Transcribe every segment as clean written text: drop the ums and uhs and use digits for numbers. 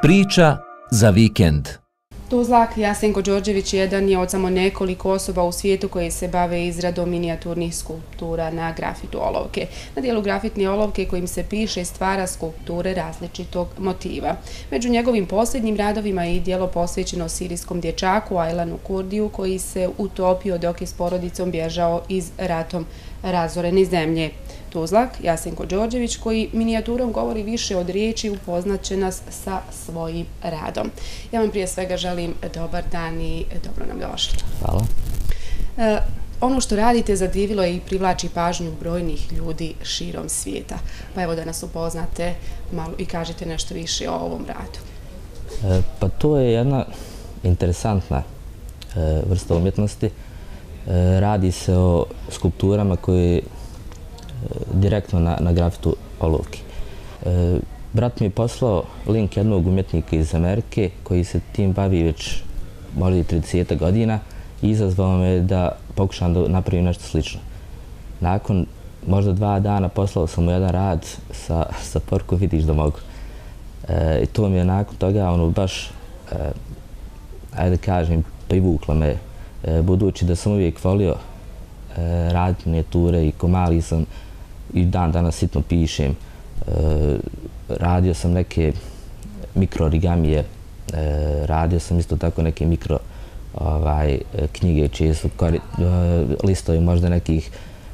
Priča za vikend. Tuzlak Jasenko Đorđević jedan je od samo nekoliko osoba u svijetu koji se bave izradom minijaturnih skulptura na grafitu olovke. Na dijelu grafitne olovke kojim se piše i stvara skulpture različitog motiva. Među njegovim posljednjim radovima je i dijelo posvećeno sirijskom dječaku Aylanu Kurdiju koji se utopio dok je s porodicom bježao iz ratom razorene zemlje. Tuzlak Jasenko Đorđević, koji minijaturom govori više od riječi, upoznat će nas sa svojim radom. Ja vam prije svega želim dobar dan i dobro nam došli. Hvala. Ono što radite zadivilo je i privlači pažnju brojnih ljudi širom svijeta. Pa evo da nas upoznate malo i kažete nešto više o ovom radu. Pa to je jedna interesantna vrsta umjetnosti. Radi se o skulpturama koje direktno na grafitu olovki. Brat mi je poslao link jednog umjetnika iz Amerike koji se tim bavi već možda i 30 godina i izazvao me da pokušam da napravim nešto slično. Nakon možda 2 dana poslao sam mu jedan rad sa porukom vidiš da mogu. I to mi je nakon toga baš, ajde kažem, privuklo me, budući da sam uvijek volio raditi minijature i ko mali sam i dan danas sitno pišem. Radio sam neke mikro origamije, radio sam isto tako neke mikro knjige čije su listovi možda nekih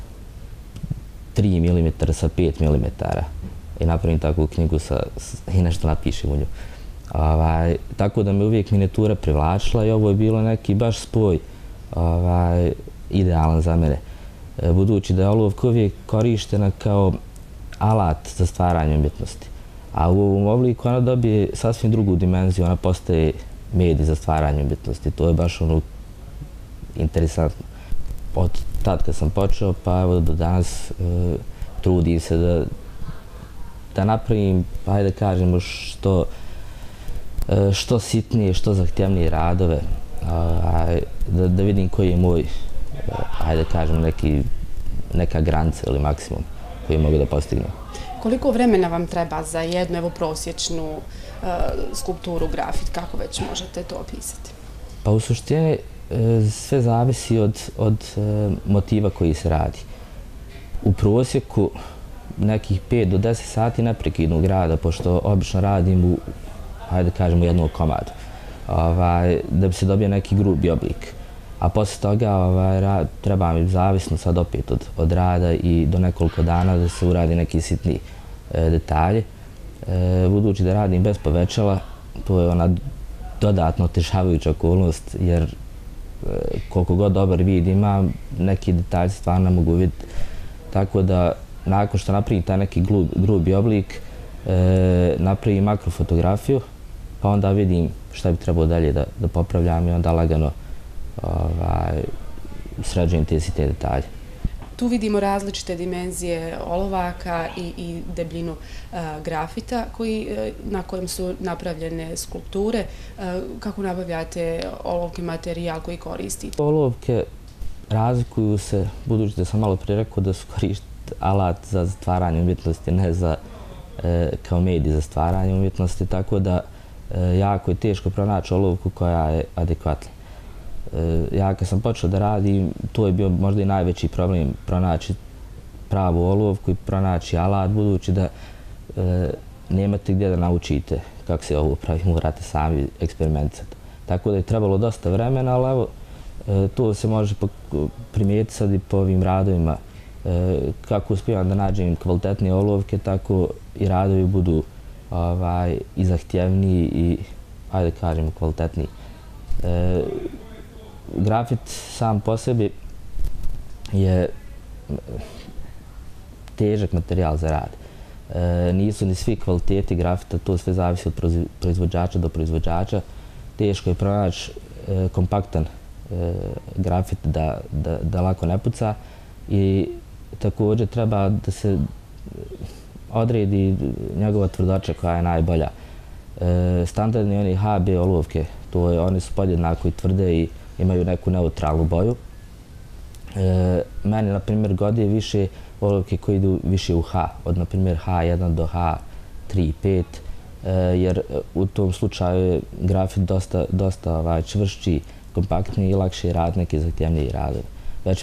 3 mm sa 5 mm i napravim takvu knjigu i nešto napišem u nju. Tako da me uvijek minijatura privlačila i ovo je bilo neki baš spoj idealan za mene. Budući da je olovka uvijek korištena kao alat za stvaranje umjetnosti. A u ovom obliku ona dobije sasvim drugu dimenziju, ona postaje medij za stvaranje umjetnosti. To je baš interesantno. Od tad kad sam počeo pa evo do danas trudim se da napravim, ajde kažemo, što sitnije, što zahtjevnije radove, da vidim koji je moj, ajde kažem, neka granica ili maksimum koji mogu da postignem. Koliko vremena vam treba za jednu evo prosječnu skulpturu grafit, kako već možete to opisati? Pa u suštini sve zavisi od motiva koji se radi. U prosjeku nekih 5 do 10 sati neprekidnog rada, pošto obično radim u, ajde kažemo, jednom komadu, da bi se dobio neki grubi oblik. A poslije toga treba mi zavisno sad opet od rada i do nekoliko dana da se uradi neki sitni detalji. Budući da radim bez povećala, to je ona dodatno otežavajuća okolnost, jer koliko god dobar vid imam, neki detalji stvarno ne mogu vidjeti. Tako da nakon što napravim taj neki grubi oblik, napravim makrofotografiju, pa onda vidim šta bi trebalo dalje da popravljam i onda lagano sređujem te sitne detalje. Tu vidimo različite dimenzije olovaka i debljinu grafita na kojem su napravljene skulpture. Kako nabavljate olovki materijal koji koristite? Olovke razlikuju se, budući da sam malo prije rekao da su korišten alat za stvaranje umjetnosti, ne kao medij za stvaranje umjetnosti, tako da jako je teško pronaći olovku koja je adekvatna. Ja kad sam počeo da radim, to je bio možda i najveći problem, pronaći pravu olovku i pronaći alat, budući da nemate gdje da naučite kako se ovo pravi, morate sami eksperimentirati. Tako da je trebalo dosta vremena, ali evo, to se može primijetiti sad i po ovim radovima. Kako uspijevam da nađem kvalitetnije olovke, tako i radovi budu i zahtjevniji i, ajde kažemo, kvalitetniji. Grafit sam po sebi je težak materijal za rad. Nisu ni svi kvaliteti grafita, to sve zavisi od proizvođača do proizvođača. Teško je pronaći kompaktan grafit da lako ne puca i također treba da se odredi njegova tvrdoća koja je najbolja. Standardni oni HB olovke, oni su podjednako i tvrde i imaju neku neutralnu boju. Meni, na primjer, godi više olovke koje idu više u H, od, na primjer, H1 do H3, 5. jer u tom slučaju je grafit dosta čvršći, kompaktniji i lakše rad, neki zahtjevniji radovi. Već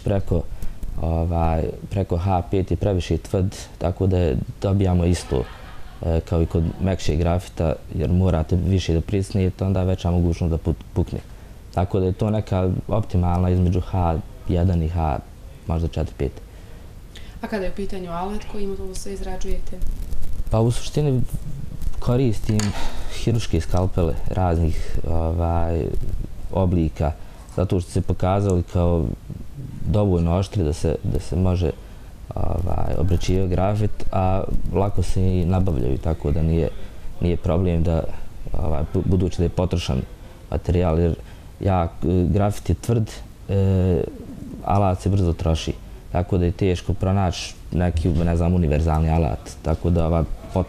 preko H5 je previše tvrd, tako da dobijamo isto kao i kod mekšeg grafita, jer morate više da pritisnete, onda je veća mogućnost da pukne. Tako da je to neka optimalna između H1 i H možda 4-5. A kada je u pitanju alat kojim ovo sve izrađujete? Pa u suštini koristim hiruške skalpele raznih oblika, zato što se pokazali kao dovoljno oštri da se može obrađivati grafit, a lako se i nabavljaju, tako da nije problem da, budući da je potrošan materijal, jer grafit je tvrd, alat se brzo troši, tako da je teško pronaći neki, ne znam, univerzalni alat, tako da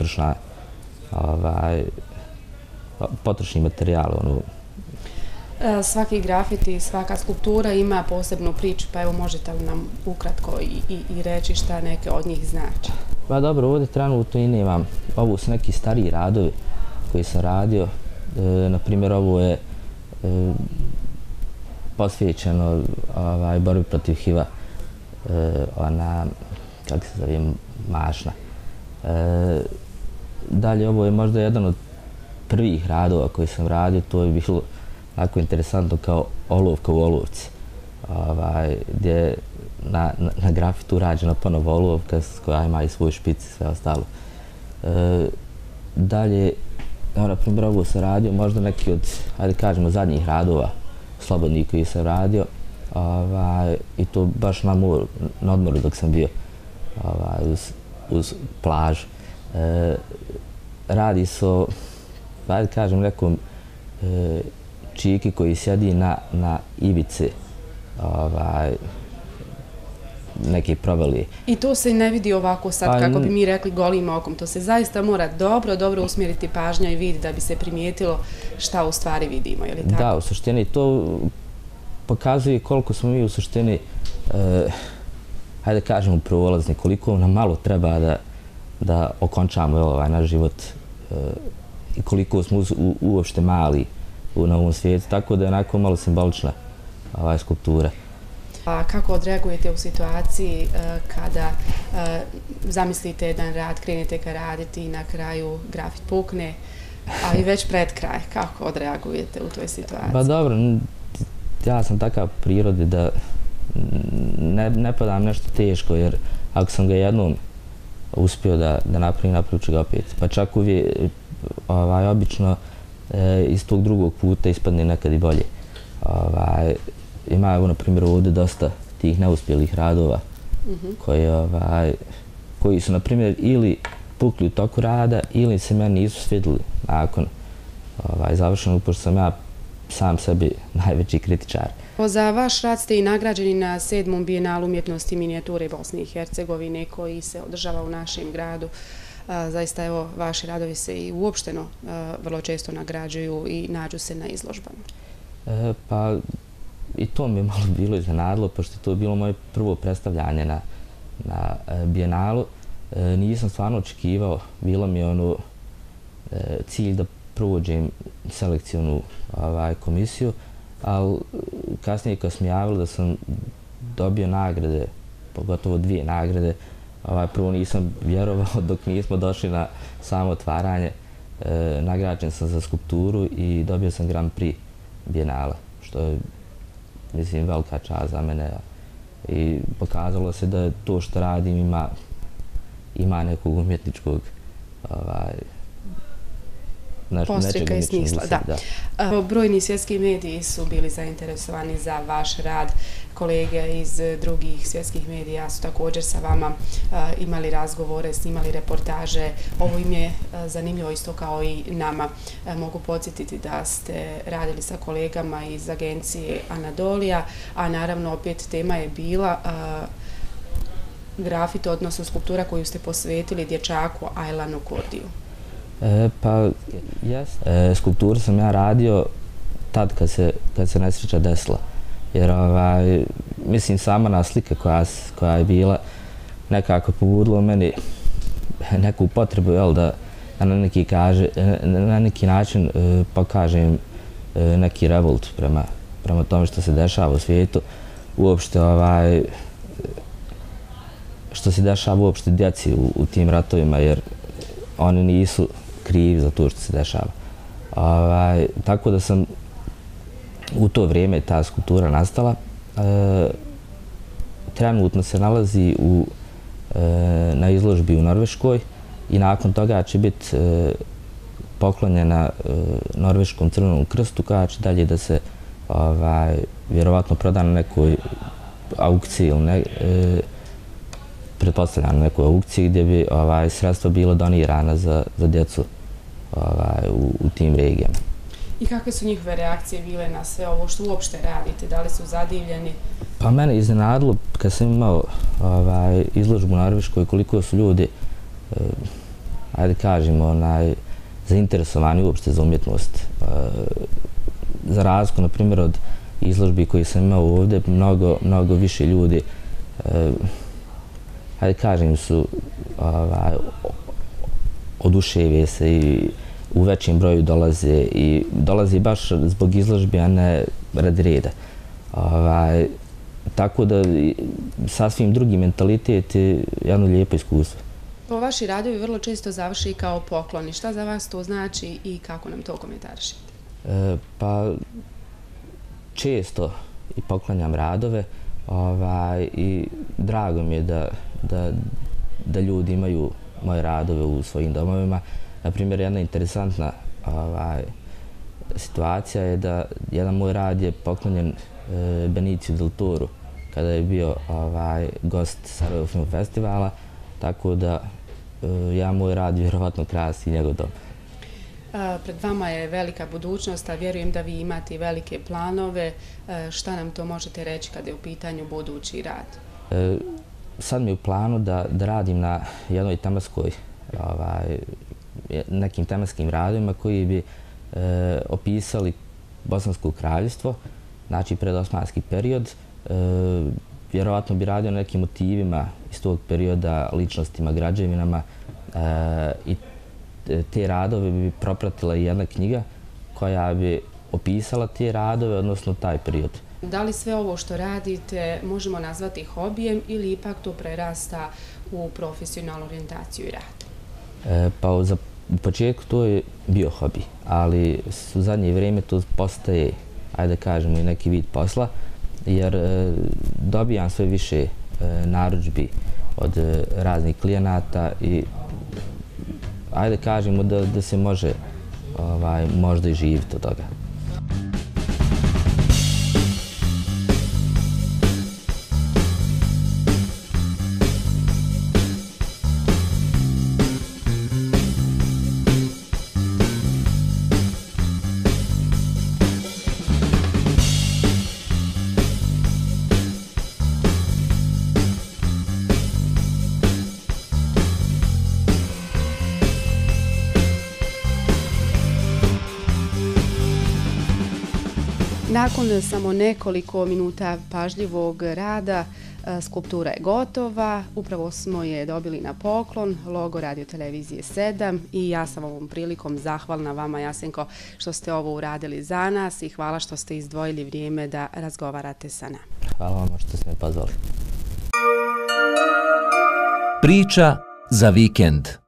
potrošni materijal, Svaki grafit i svaka skulptura ima posebnu priču, pa evo možete li nam ukratko i reći šta neke od njih znači? Pa dobro, ovdje trenutno i nemam. Ovo su neki stariji radovi koji sam radio. Naprimjer, ovo je posvećeno borbi protiv HIV-a. Ona, kako se zove, mašna. Dalje, ovo je možda jedan od prvih radova koji sam radio, to je bilo tako interesantno kao olovka u olovci, gdje je na grafitu urađena ponovo olovka koja ima i svoj špic i sve ostalo. Dalje, na primjer, ovo sam radio možda neki od, hajde kažemo, zadnjih radova slobodnih koji sam radio, i to baš na odmoru dok sam bio uz plažu. Radi se o, hajde kažem, nekom čiki koji sjedi na ivici neke provalije. I to se ne vidi ovako sad, kako bi mi rekli, golim okom. To se zaista mora dobro usmjeriti pažnja i vidi da bi se primijetilo šta u stvari vidimo, je li tako? Da, u suštini to pokazuje koliko smo mi u suštini, hajde kažemo, prvolazni, koliko nam malo treba da okončamo naš život i koliko smo uopšte mali na ovom svijetu, tako da je onako malo simbolična skulptura. A kako odreagujete u situaciji kada zamislite jedan rad, krenete ga raditi i na kraju grafit pukne, a i već pred kraj, kako odreagujete u toj situaciji? Pa dobro, ja sam takav prirode da ne padam nešto teško, jer ako sam ga jednom uspio da napravim ću ga opet. Pa čak uvijek, obično, iz tog drugog puta ispadne nekad i bolje. Ima, evo, na primjer, ovdje dosta tih neuspjelih radova koji su, na primjer, ili pukli u toku rada ili se meni nisu svidjeli nakon završenog, pošto sam ja sam sebi najveći kritičar. Za vaš rad ste i nagrađeni na 7. Bijenalu umjetnosti i minijature Bosne i Hercegovine koji se održava u našem gradu. Zaista, evo, vaši radovi se i uopšteno vrlo često nagrađuju i nađu se na izložbama. Pa i to mi je malo bilo iznenadilo, pošto je to bilo moje prvo predstavljanje na Bijenalu. Nisam stvarno očekivao, bilo mi je cilj da prođem selekcionu komisiju, ali kasnije kad sam javili da sam dobio nagrade, pogotovo 2 nagrade, prvo nisam vjerovao dok nismo došli na samo otvaranje. Nagrađen sam za skulpturu i dobio sam Grand Prix Bijenala, što je, mislim, velika čast za mene. I pokazalo se da to što radim ima nekog umjetničkog postrika i smisla, da. Brojni svjetski mediji su bili zainteresovani za vaš rad. Kolege iz drugih svjetskih medija su također sa vama imali razgovore, snimali reportaže. Ovo im je zanimljivo isto kao i nama. Mogu podsjetiti da ste radili sa kolegama iz agencije Anadolija, a naravno opet tema je bila grafit, odnosno skulptura koju ste posvetili dječaku Ajlanu Kordiju. Pa, skulpturu sam ja radio tad kad se nesreća desila. Jer, mislim, sama slika koja je bila nekako pobudila u meni neku potrebu, da na neki način pokažem neki revolt prema tome što se dešava u svijetu, uopšte što se dešava uopšte djeci u tim ratovima, jer oni nisu krivi za to što se dešava. Tako da sam u to vrijeme ta skulptura nastala. Trenutno se nalazi na izložbi u Norveškoj i nakon toga će biti poklonjena Norveškom Crvenom krstu, koja će dalje da se vjerovatno proda na nekoj aukciji ili pretpostavljam na nekoj aukciji gdje bi sredstva bilo donirana za djecu u tim regijama. I kakve su njihove reakcije bile na sve ovo što uopšte radite? Da li su zadivljeni? Pa mene iznenadilo kad sam imao izložbu u Norveškoj koliko su ljudi, ajde kažemo, zainteresovani uopšte za umjetnost. Za razliku, na primjer, od izložbi koji sam imao ovdje, mnogo više ljudi, ajde kažem, su oduševije se i u većem broju dolaze baš zbog izložbi, a ne radi reda. Tako da sasvim drugi mentalitet je jedno lijepo iskustvo. Vaši radovi vrlo često završi kao pokloni. Šta za vas to znači i kako nam to komentarišete? Pa često i poklanjam radove i drago mi je da ljudi imaju moje radove u svojim domovima. Naprimjer, jedna interesantna situacija je da jedan moj rad je poklonjen Beniciju del Toru kada je bio gost Sarajevo Film Festivala, tako da ja moj rad vjerovatno krasi njegov dom. Pred vama je velika budućnost, a vjerujem da vi imate i velike planove. Šta nam to možete reći kada je u pitanju budući rad? Sad mi je u planu da radim na jednoj tematskoj, nekim tematskim radovima koji bi opisali Bosansko kraljevstvo, znači predosmanski period. Vjerovatno bi radio na nekim motivima iz tog perioda, ličnostima, građevinama i te radove bi propratila i jedna knjiga koja bi opisala te radove, odnosno taj period. Da li sve ovo što radite možemo nazvati hobijem ili ipak to prerasta u profesionalnu orijentaciju i rad? Pa u početku to je bio hobi, ali u zadnje vrijeme to postaje, ajde da kažemo, i neki vid posla, jer dobijam sve više narudžbi od raznih klijenata i ajde kažemo da se može možda i živjeti od toga. Nakon samo nekoliko minuta pažljivog rada, skulptura je gotova. Upravo smo je dobili na poklon, logo Radio Televizije 7 i ja sam ovom prilikom zahvalna vama, Jasenko, što ste ovo uradili za nas i hvala što ste izdvojili vrijeme da razgovarate sa nama. Hvala vam što ste me pozvali. Priča za vikend.